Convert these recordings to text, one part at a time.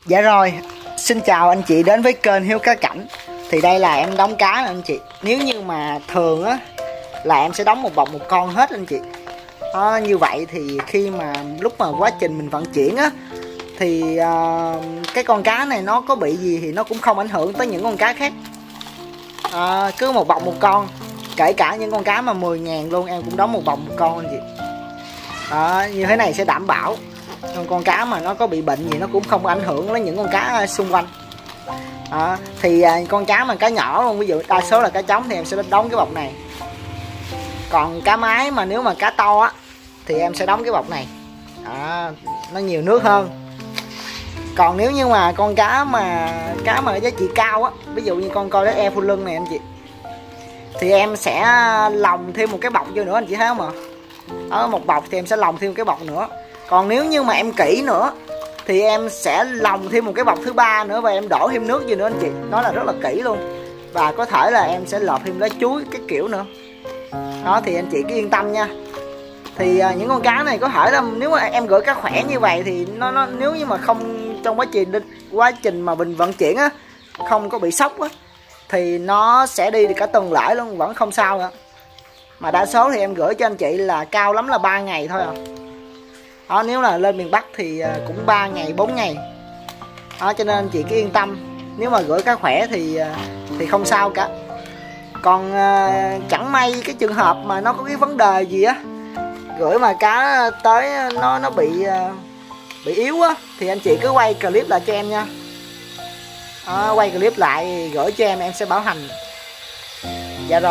Dạ rồi, xin chào anh chị đến với kênh Hiếu Cá Cảnh. Thì đây là em đóng cá nè anh chị. Nếu như mà thường á là em sẽ đóng một bọc một con hết anh chị. Như vậy thì khi mà lúc mà quá trình mình vận chuyển á thì cái con cá này nó có bị gì thì nó cũng không ảnh hưởng tới những con cá khác. Cứ một bọc một con, kể cả những con cá mà 10.000 luôn em cũng đóng một bọc một con anh chị. Như thế này sẽ đảm bảo con cá mà nó có bị bệnh gì nó cũng không ảnh hưởng đến những con cá xung quanh. Thì con cá mà cá nhỏ luôn, ví dụ đa số là cá trống thì em sẽ đóng cái bọc này. Còn cá mái mà nếu mà cá to á thì em sẽ đóng cái bọc này. Nó nhiều nước hơn. Còn nếu như mà con cá mà giá trị cao á, ví dụ như con coi đó e full lưng này anh chị, thì em sẽ lồng thêm một cái bọc vô nữa anh chị thấy không ạ? Ở một bọc thì em sẽ lồng thêm một cái bọc nữa. Còn nếu như mà em kỹ nữa thì em sẽ lồng thêm một cái bọc thứ ba nữa và em đổ thêm nước vô nữa anh chị. Nó là rất là kỹ luôn. Và có thể là em sẽ lọt thêm lá chuối cái kiểu nữa. Đó thì anh chị cứ yên tâm nha. Thì những con cá này có thể là nếu mà em gửi cá khỏe như vậy thì nó nếu như mà không trong quá trình mà mình vận chuyển á không có bị sốc á thì nó sẽ đi được cả tuần lễ luôn vẫn không sao nữa. Mà đa số thì em gửi cho anh chị là cao lắm là 3 ngày thôi à. Nếu là lên miền Bắc thì cũng 3 ngày 4 ngày. Cho nên anh chị cứ yên tâm, nếu mà gửi cá khỏe thì không sao cả. Còn chẳng may cái trường hợp mà nó có cái vấn đề gì á, gửi mà cá tới nó bị yếu á thì anh chị cứ quay clip lại cho em nha. Quay clip lại gửi cho em sẽ bảo hành. Dạ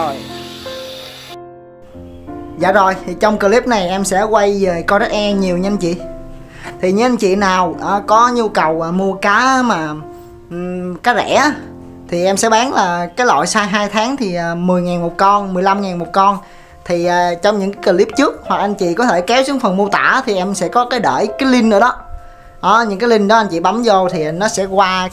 rồi, thì trong clip này em sẽ quay về con đất e nhiều nha anh chị. Thì những anh chị nào có nhu cầu mua cá mà cá rẻ thì em sẽ bán là cái loại size 2 tháng thì 10.000 một con, 15.000 một con. Thì trong những cái clip trước hoặc anh chị có thể kéo xuống phần mô tả thì em sẽ có để cái link nữa đó. Những cái link đó anh chị bấm vô thì nó sẽ qua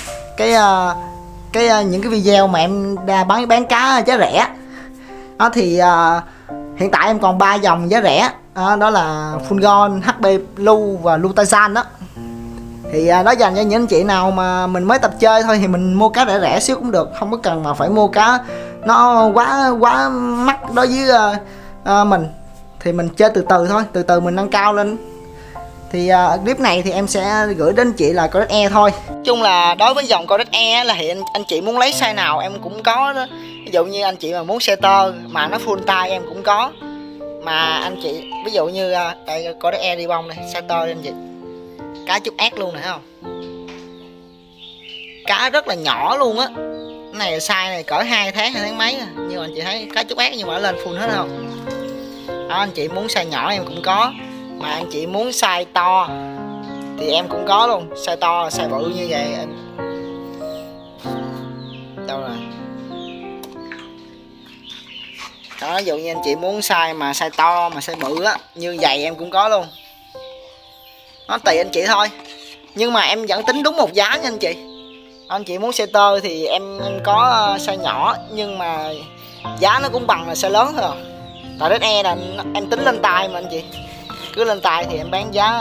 những cái video mà em bán cá giá rẻ. Thì hiện tại em còn 3 dòng giá rẻ. Đó là Full Gold, HB Blue và Lutazan đó. Thì nó dành cho những anh chị nào mà mình mới tập chơi thôi thì mình mua cá rẻ xíu cũng được, không có cần mà phải mua cá nó quá mắc đối với mình. Thì mình chơi từ từ thôi, từ từ mình nâng cao lên. Thì clip này thì em sẽ gửi đến anh chị là Codex E thôi. Chung là đối với dòng Codex E là hiện anh chị muốn lấy size nào em cũng có đó. Ví dụ như anh chị mà muốn setter mà nó full tay em cũng có. Mà anh chị ví dụ như đây Codex E đi bông này, setter đi anh chị. Cá chút ác luôn này thấy không? Cá rất là nhỏ luôn á. Cái này size này cỡ 2 tháng mấy à. Nhưng mà anh chị thấy cá chút ác nhưng mà nó lên full hết không? Anh chị muốn size nhỏ em cũng có. Mà anh chị muốn size to thì em cũng có luôn. Size to, size bự như vậy. Đâu rồi? Đó, ví dụ như anh chị muốn size mà size to mà size bự á, như vậy em cũng có luôn. Nó tùy anh chị thôi. Nhưng mà em vẫn tính đúng một giá nha anh chị. Anh chị muốn setter thì em có size nhỏ nhưng mà giá nó cũng bằng là size lớn thôi. Tại đất e là em tính lên tay mà anh chị. Cứ lên tay thì em bán giá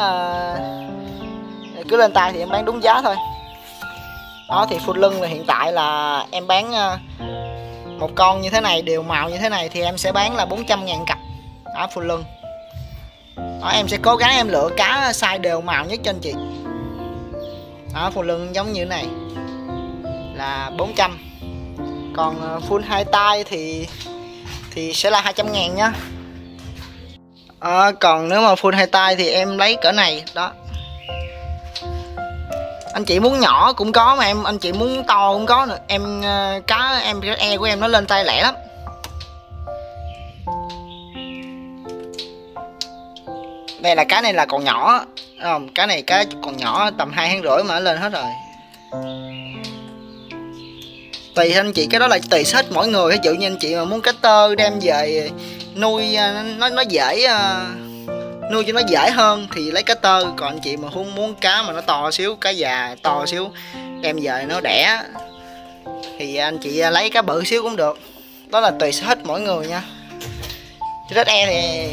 đúng giá thôi. Đó thì full lưng là hiện tại là em bán một con như thế này đều màu như thế này thì em sẽ bán là 400.000 cặp. Đó full lưng. Đó, em sẽ cố gắng em lựa cá size đều màu nhất cho anh chị. Đó full lưng giống như thế này là 400. Còn full hai tay thì sẽ là 200.000 nhá. Còn nếu mà full hai tay thì em lấy cỡ này đó. Anh chị muốn nhỏ cũng có mà anh chị muốn to cũng có nữa. Cá e của em nó lên tay lẻ lắm. Đây là cá này là còn nhỏ không? Cá này cá còn nhỏ tầm 2 tháng rưỡi mà nó lên hết rồi. Tùy anh chị, cái đó là tùy hết mỗi người. Ví dụ như anh chị mà muốn cá tơ đem về nuôi nó dễ, nuôi cho nó dễ hơn thì lấy cá tơ. Còn anh chị mà không muốn cá mà nó to xíu, cá già to xíu đem về nó đẻ thì anh chị lấy cá bự xíu cũng được. Đó là tùy hết mỗi người nha. Codex E thì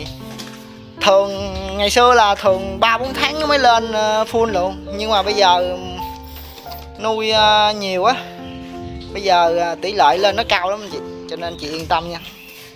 thường ngày xưa là thường 3-4 tháng nó mới lên full luôn. Nhưng mà bây giờ nuôi nhiều á, bây giờ tỷ lệ lên nó cao lắm anh chị, cho nên chị yên tâm nha.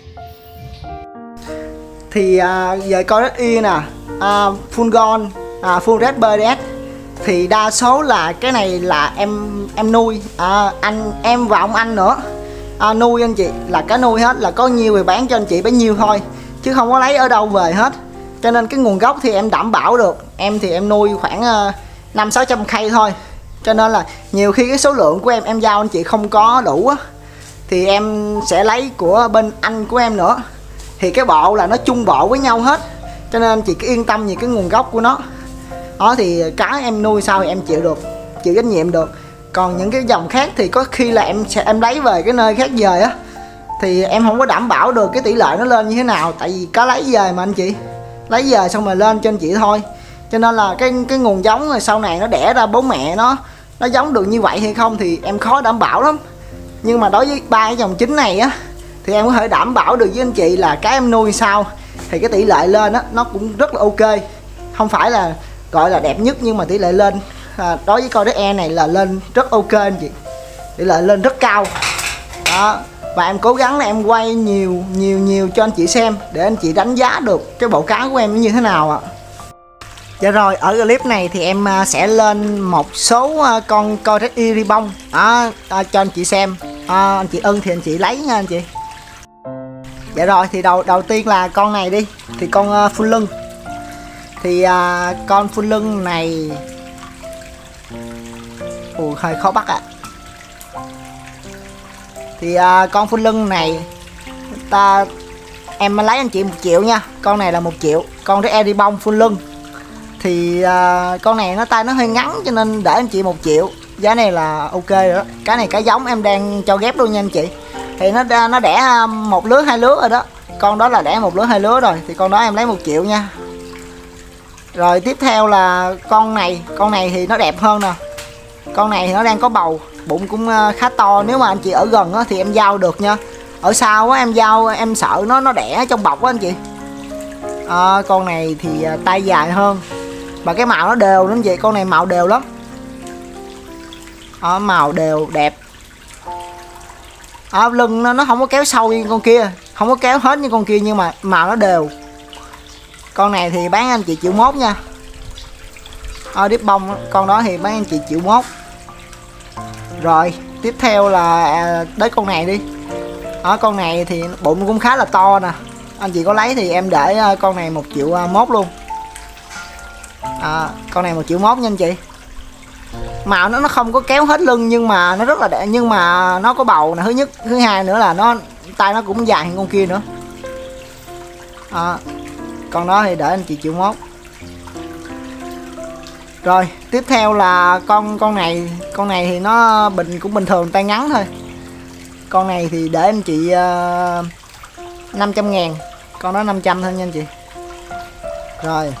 Thì về coi Red Ear nè, full gold, full red bird, thì đa số là cái này là em nuôi, em và ông anh nữa nuôi anh chị, là cá nuôi hết, là có nhiêu thì bán cho anh chị bấy nhiêu thôi, chứ không có lấy ở đâu về hết. Cho nên cái nguồn gốc thì em đảm bảo được. Em thì em nuôi khoảng 500-600 cây thôi, cho nên là nhiều khi cái số lượng của em giao anh chị không có đủ á, thì em sẽ lấy của bên anh của em nữa, thì cái bộ là nó chung bộ với nhau hết, cho nên anh chị cứ yên tâm về cái nguồn gốc của nó. Đó thì cá em nuôi sao thì em chịu được, chịu trách nhiệm được. Còn những cái dòng khác thì có khi là em lấy về cái nơi khác về á, thì em không có đảm bảo được cái tỷ lệ nó lên như thế nào, tại vì cá lấy về mà anh chị, lấy về xong rồi lên cho anh chị thôi. Cho nên là cái nguồn giống rồi sau này nó đẻ ra bố mẹ nó giống được như vậy hay không thì em khó đảm bảo lắm. Nhưng mà đối với ba cái dòng chính này á, thì em có thể đảm bảo được với anh chị là cái em nuôi sao thì cái tỷ lệ lên á nó cũng rất là ok. Không phải là gọi là đẹp nhất, nhưng mà tỷ lệ lên đối với con Red Ear này là lên rất ok anh chị, tỷ lệ lên rất cao đó. Và em cố gắng là em quay nhiều cho anh chị xem, để anh chị đánh giá được cái bộ cá của em như thế nào ạ. Dạ rồi, ở clip này thì em sẽ lên một số con Red Ear ribbon cho anh chị xem. Anh chị ưng thì anh chị lấy nha anh chị. Dạ rồi, thì đầu tiên là con này đi, thì con phun lưng. Thì con phun lưng này hơi khó bắt ạ. Thì con phun lưng này em lấy anh chị 1 triệu nha. Con này là 1 triệu, con Red Ear ribbon phun lưng. Thì con này tay nó hơi ngắn, cho nên để anh chị 1 triệu. Giá này là ok rồi đó. Cái này cá giống em đang cho ghép luôn nha anh chị. Thì nó đẻ 1 lứa 2 lứa rồi đó. Con đó là đẻ 1 lứa 2 lứa rồi, thì con đó em lấy 1 triệu nha. Rồi tiếp theo là con này thì nó đẹp hơn nè. Con này thì nó đang có bầu, bụng cũng khá to. Nếu mà anh chị ở gần á, thì em giao được nha. Ở sau á, em giao em sợ nó đẻ trong bọc á anh chị. Con này thì tay dài hơn, mà cái màu nó đều lắm vậy. Con này màu đều lắm, màu đều đẹp. Lưng nó không có kéo sâu như con kia, không có kéo hết như con kia, nhưng mà màu nó đều. Con này thì bán anh chị 1,1 triệu nha. Điếp bông con đó thì bán anh chị 1,1 triệu. Rồi tiếp theo là tới con này đi. Con này thì bụng cũng khá là to nè. Anh chị có lấy thì em để con này 1,1 triệu luôn. Con này 1,1 triệu nha anh chị. Màu nó không có kéo hết lưng, nhưng mà nó rất là đẹp, nhưng mà nó có bầu nè, thứ nhất. Thứ hai nữa là tay nó cũng dài hơn con kia nữa. Con đó thì để anh chị 1,1 triệu. Rồi tiếp theo là con này thì nó cũng bình thường, tay ngắn thôi. Con này thì để anh chị 500.000, con đó 500 thôi nha anh chị. Rồi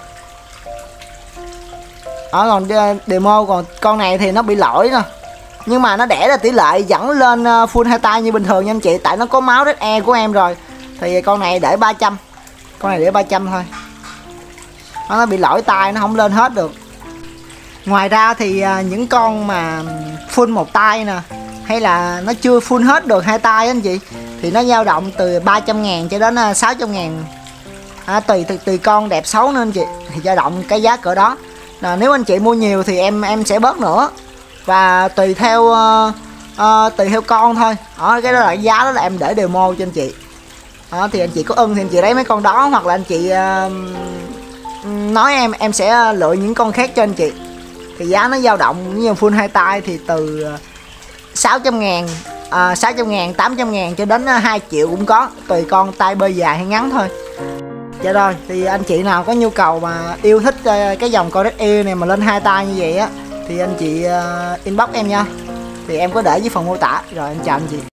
còn demo, còn con này thì nó bị lỗi nè, nhưng mà nó đẻ ra tỷ lệ dẫn lên full 2 tay như bình thường nha anh chị, tại nó có máu Red Ear của em rồi. Thì con này để 300, con này để 300 thôi. Nó bị lỗi tay, nó không lên hết được. Ngoài ra thì những con mà full 1 tay nè, hay là nó chưa full hết được 2 tay anh chị, thì nó dao động từ 300.000 cho đến 600.000. Tùy con đẹp xấu nữa anh chị, thì dao động cái giá cỡ đó. Nếu anh chị mua nhiều thì em sẽ bớt nữa, và tùy theo con thôi. Cái đó là giá, đó là em để demo cho anh chị. Thì anh chị có ưng thì anh chị lấy mấy con đó, hoặc là anh chị nói em sẽ lựa những con khác cho anh chị. Thì giá nó dao động như full 2 tay thì từ 600.000, 800.000 cho đến 2 triệu cũng có, tùy con tay bơi dài hay ngắn thôi. Dạ rồi, thì anh chị nào có nhu cầu mà yêu thích cái dòng con Red Ear này mà lên 2 tay như vậy á, thì anh chị inbox em nha. Thì em có để dưới phần mô tả. Rồi em chào anh chị.